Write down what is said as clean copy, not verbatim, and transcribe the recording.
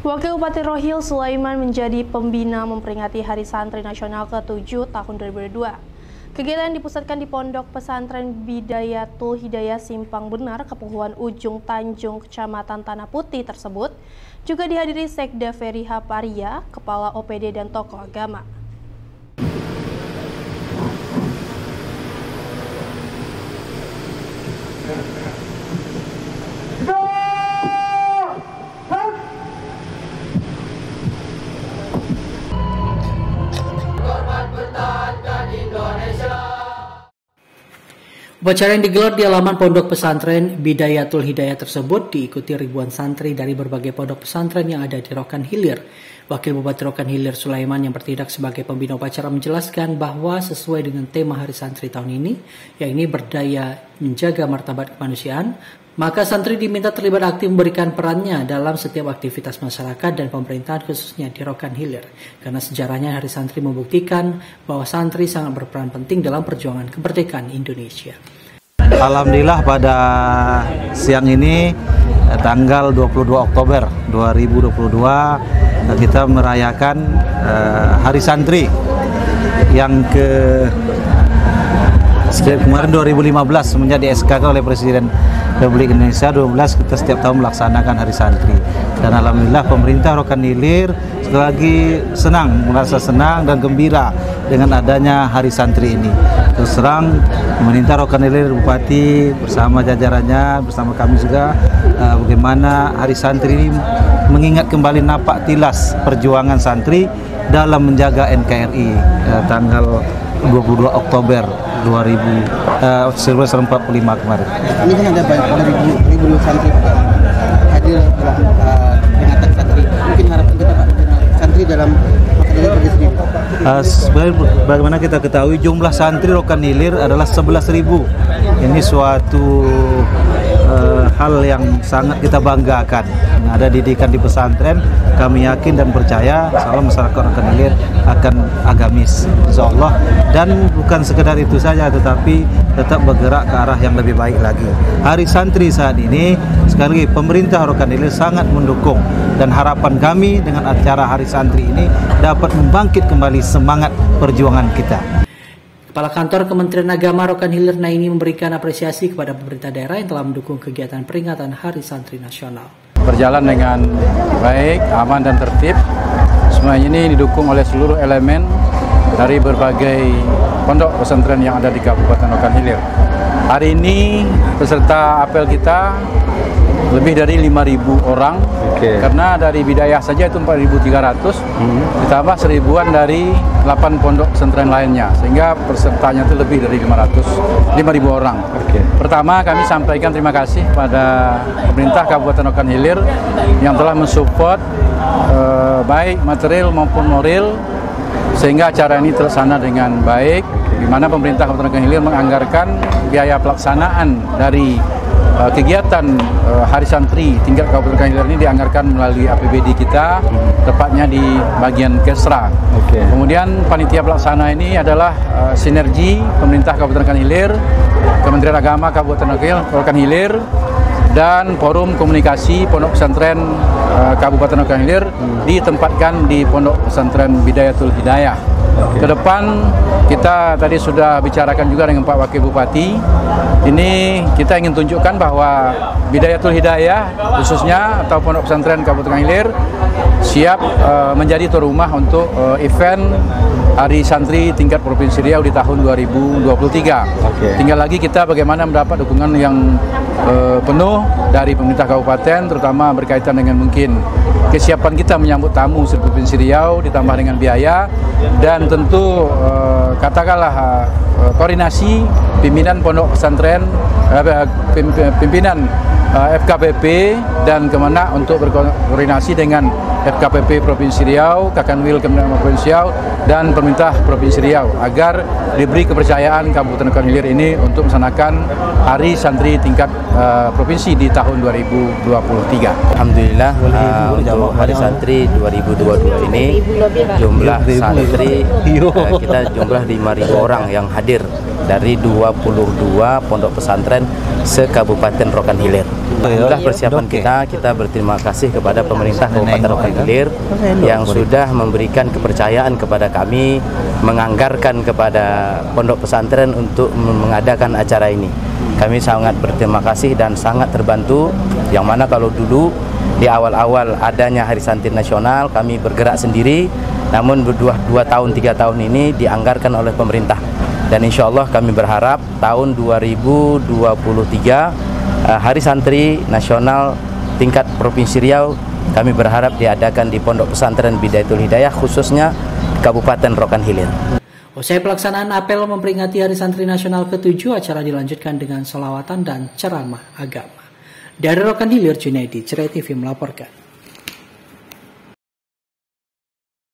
Wakil Bupati Rohil Sulaiman menjadi pembina memperingati Hari Santri Nasional ke-7 tahun 2022. Kegiatan dipusatkan di Pondok Pesantren Bidayatul Hidayah Simpang Benar, Kepuhuan Ujung Tanjung, Kecamatan Tanah Putih tersebut juga dihadiri Sekda Ferry Haparia, Kepala OPD dan tokoh agama. Upacara yang digelar di halaman Pondok Pesantren Bidayatul Hidayah tersebut diikuti ribuan santri dari berbagai pondok pesantren yang ada di Rokan Hilir. Wakil Bupati Rokan Hilir Sulaiman yang bertindak sebagai pembina upacara menjelaskan bahwa sesuai dengan tema Hari Santri tahun ini, yakni berdaya menjaga martabat kemanusiaan, maka santri diminta terlibat aktif memberikan perannya dalam setiap aktivitas masyarakat dan pemerintahan khususnya di Rokan Hilir. Karena sejarahnya Hari Santri membuktikan bahwa santri sangat berperan penting dalam perjuangan kemerdekaan Indonesia. Alhamdulillah pada siang ini tanggal 22 Oktober 2022 kita merayakan Hari Santri yang kemarin 2015 menjadi SK oleh Presiden Republik Indonesia 12 kita setiap tahun melaksanakan Hari Santri. Dan alhamdulillah pemerintah Rokan Hilir sekali lagi merasa senang dan gembira dengan adanya Hari Santri ini. Terus terang pemerintah Rokan Hilir, Bupati bersama jajarannya, bersama kami juga bagaimana Hari Santri ini mengingat kembali napak tilas perjuangan santri dalam menjaga NKRI tanggal 22 Oktober 1945 kemarin. Ini kan ada ribu santri hadir dalam peringatan santri. Mungkin harapan kita Pak santri dalam Rokan Hilir sendiri. Sebenarnya bagaimana kita ketahui jumlah santri Rokan Hilir adalah 11.000. Ini suatu hal yang sangat kita banggakan. Ada didikan di pesantren, kami yakin dan percaya insyaallah masyarakat Rokan Hilir akan agamis insyaallah, dan bukan sekedar itu saja tetapi tetap bergerak ke arah yang lebih baik lagi. Hari Santri saat ini sekali lagi pemerintah Rokan Hilir sangat mendukung, dan harapan kami dengan acara Hari Santri ini dapat membangkit kembali semangat perjuangan kita. Kepala Kantor Kementerian Agama Rokan Hilir Naini memberikan apresiasi kepada pemerintah daerah yang telah mendukung kegiatan peringatan Hari Santri Nasional. Berjalan dengan baik, aman dan tertib. Semuanya ini didukung oleh seluruh elemen dari berbagai pondok pesantren yang ada di Kabupaten Rokan Hilir. Hari ini peserta apel kita lebih dari 5.000 orang, karena dari Bidayah saja itu 4.300, ditambah 1.000-an dari 8 pondok pesantren lainnya, sehingga pesertanya itu lebih dari 5.000 orang. Pertama kami sampaikan terima kasih pada pemerintah Kabupaten Rokan Hilir yang telah mensupport baik material maupun moral sehingga acara ini terlaksana dengan baik, di mana pemerintah Kabupaten Rokan Hilir menganggarkan biaya pelaksanaan dari kegiatan Hari Santri tingkat Kabupaten Rokan Hilir ini dianggarkan melalui APBD kita, tepatnya di bagian Kesra. Kemudian panitia pelaksana ini adalah sinergi pemerintah Kabupaten Rokan Hilir, Kementerian Agama Kabupaten Rokan Hilir, dan Forum Komunikasi Pondok Pesantren Kabupaten Rokan Hilir ditempatkan di Pondok Pesantren Bidayatul Hidayah. Ke depan kita tadi sudah bicarakan juga dengan Pak Wakil Bupati. Ini kita ingin tunjukkan bahwa Bidayatul Hidayah khususnya atau Pondok Pesantren Kabupaten Rokan Hilir siap menjadi tuan rumah untuk event Hari Santri tingkat Provinsi Riau di tahun 2023. Tinggal lagi kita bagaimana mendapat dukungan yang penuh dari pemerintah kabupaten, terutama berkaitan dengan mungkin kesiapan kita menyambut tamu Provinsi Riau ditambah dengan biaya, dan tentu katakanlah koordinasi pimpinan pondok pesantren, pimpinan FKPP dan Kemenak untuk berkoordinasi dengan FKPP Provinsi Riau, Kakanwil Kemenak Provinsi Riau, dan pemerintah Provinsi Riau agar diberi kepercayaan Kabupaten Rokan Hilir ini untuk melaksanakan Hari Santri tingkat provinsi di tahun 2023. Alhamdulillah untuk Hari Santri 2022 ini jumlah santri kita jumlah 5.000 orang yang hadir dari 22 pondok pesantren se-Kabupaten Rokan Hilir. Alhamdulillah persiapan kita berterima kasih kepada pemerintah Kabupaten Rokan Hilir yang sudah memberikan kepercayaan kepada kami, menganggarkan kepada pondok pesantren untuk mengadakan acara ini. Kami sangat berterima kasih dan sangat terbantu, yang mana kalau dulu di awal-awal adanya Hari Santri Nasional kami bergerak sendiri, namun 2 tahun 3 tahun ini dianggarkan oleh pemerintah. Dan insya Allah kami berharap tahun 2023 Hari Santri Nasional tingkat Provinsi Riau kami berharap diadakan di Pondok Pesantren Bidayatul Hidayah, khususnya Kabupaten Rokan Hilir. Usai pelaksanaan apel memperingati Hari Santri Nasional ke-7, acara dilanjutkan dengan sholawatan dan ceramah agama. Dari Rokan Hilir, Junaidi, Cerai TV melaporkan.